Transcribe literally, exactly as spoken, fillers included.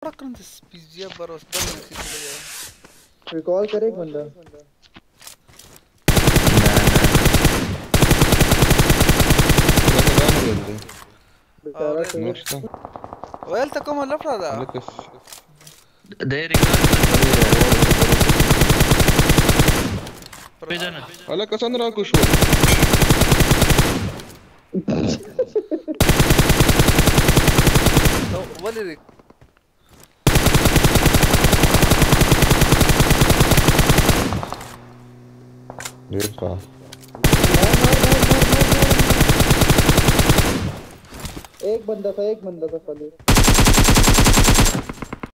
पड़कन से pizza boroughs बल में खींच लिया रिकॉल करे एक बंदा बेचारा तो वेल तक कम लफड़ा था दे रिकॉल पेजन अला कसंद्रा कुछ तो वली रिक देखा एक बंदा था एक बंदा था खाली